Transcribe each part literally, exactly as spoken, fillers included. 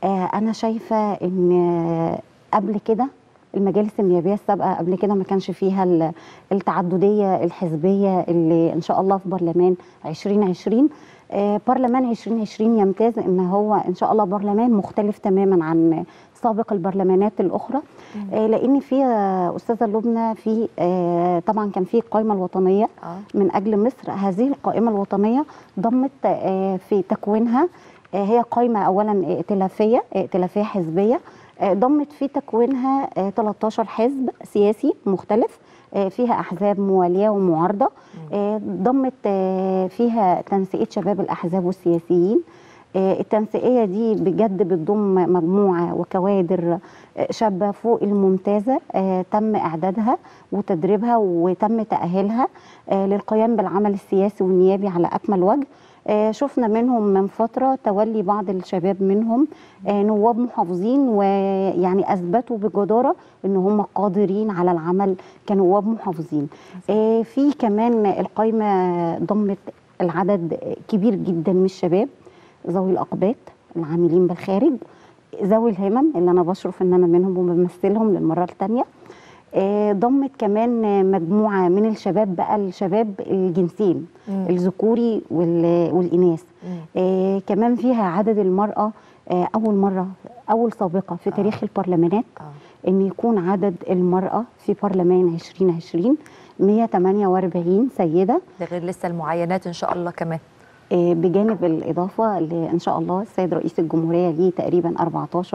آه انا شايفه ان قبل كده المجالس النيابيه السابقه قبل كده ما كانش فيها التعدديه الحزبيه اللي ان شاء الله في برلمان ألفين وعشرين. آه برلمان ألفين وعشرين يمتاز ان هو ان شاء الله برلمان مختلف تماما عن سابق البرلمانات الاخرى. آه لان في استاذه لبنى في آه طبعا كان في القائمه الوطنيه من اجل مصر. هذه القائمه الوطنيه ضمت آه في تكوينها، آه هي قائمه اولا ائتلافيه ائتلافيه حزبيه، ضمت في تكوينها ثلاثة عشر حزب سياسي مختلف، فيها احزاب مواليه ومعارضه، ضمت فيها تنسيقيه شباب الاحزاب والسياسيين. التنسيقيه دي بجد بتضم مجموعه وكوادر شابه فوق الممتازه، تم اعدادها وتدريبها وتم تاهيلها للقيام بالعمل السياسي والنيابي على اكمل وجه. آه شفنا منهم من فترة تولي بعض الشباب منهم آه نواب محافظين، ويعني أثبتوا بجدارة أن هم قادرين على العمل كنواب محافظين. آه في كمان القائمة ضمت العدد كبير جدا من الشباب ذوي الأقبات العاملين بالخارج، ذوي الهمم اللي أنا بشرف أن أنا منهم وبمثلهم للمرة الثانية. آه ضمت كمان مجموعة من الشباب، بقى الشباب الجنسين مم. الذكوري والإناث. آه كمان فيها عدد المرأة، آه أول مرة أول سابقة في تاريخ آه. البرلمانات آه. أن يكون عدد المرأة في برلمان ألفين وعشرين مئة وثمانية وأربعين سيدة، ده غير لسه المعاينات إن شاء الله كمان، بجانب الإضافة إن شاء الله السيد رئيس الجمهورية ليه تقريبا أربعة عشر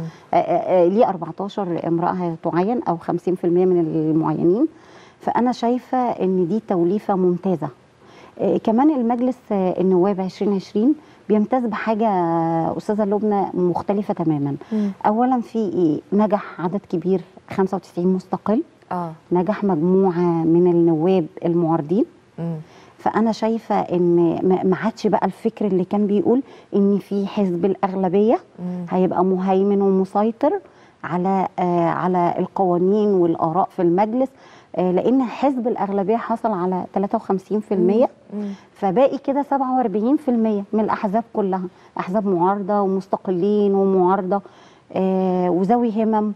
ليه أربعة عشر امرأة تعين أو خمسين بالمئة من المعينين. فأنا شايفة إن دي توليفة ممتازة. كمان المجلس النواب ألفين وعشرين بيمتاز بحاجة أستاذة لبنى مختلفة تماما. م. أولا في نجح عدد كبير خمسة وتسعين مستقل، آه. نجح مجموعة من النواب المعارضين. م. فأنا شايفة إن ما عادش بقى الفكر اللي كان بيقول إن في حزب الأغلبية مم. هيبقى مهيمن ومسيطر على آه على القوانين والآراء في المجلس، آه لأن حزب الأغلبية حصل على ثلاثة وخمسين بالمئة، فباقي كده سبعة وأربعين بالمئة من الأحزاب كلها أحزاب معارضة ومستقلين ومعارضة آه وذوي همم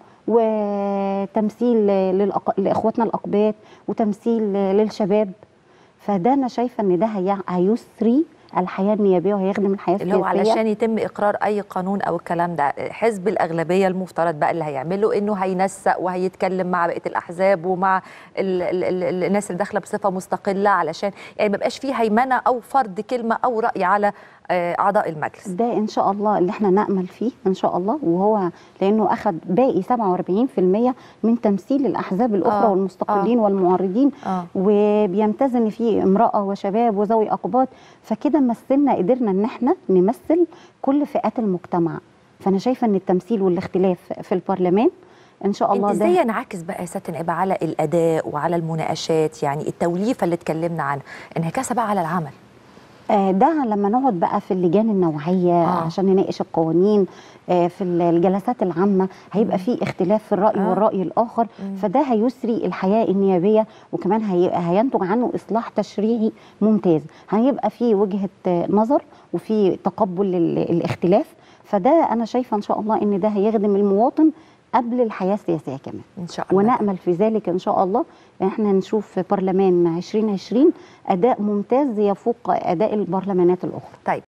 وتمثيل للأق... لإخواتنا الأقباط وتمثيل للشباب. فده انا شايفه ان ده هي... هيسري الحياه النيابيه وهيخدم الحياه السياسيه، اللي هو علشان يتم اقرار اي قانون او الكلام ده حزب الاغلبيه المفترض بقى اللي هيعمله انه هينسق وهيتكلم مع بقيه الاحزاب ومع ال ال ال الناس اللي داخله بصفه مستقله، علشان يعني ما يبقاش فيه هيمنه او فرض كلمه او راي على اعضاء المجلس. ده ان شاء الله اللي احنا نامل فيه ان شاء الله، وهو لانه اخذ باقي سبعة وأربعين بالمئة من تمثيل الاحزاب الاخرى آه. والمستقلين آه. والمعارضين آه. وبيمتاز ان في امراه وشباب وذوي اقباط، فكده مثلنا قدرنا ان احنا نمثل كل فئات المجتمع. فانا شايفه ان التمثيل والاختلاف في البرلمان ان شاء الله ازاي ينعكس بقى يا سياده النائبه على الاداء وعلى المناقشات، يعني التوليفه اللي اتكلمنا عنها انعكاسها بقى على العمل؟ ده لما نقعد بقى في اللجان النوعيه آه. عشان نناقش القوانين في الجلسات العامه هيبقى في اختلاف في الراي آه. والراي الاخر، مم. فده هيسري الحياه النيابيه، وكمان هينتج عنه اصلاح تشريعي ممتاز. هيبقى في وجهه نظر وفي تقبل الاختلاف، فده انا شايفه ان شاء الله ان ده هيخدم المواطن قبل الحياه السياسيه كمان ان شاء الله، ونامل في ذلك ان شاء الله احنا نشوف في برلمان ألفين وعشرين اداء ممتاز يفوق اداء البرلمانات الاخرى. طيب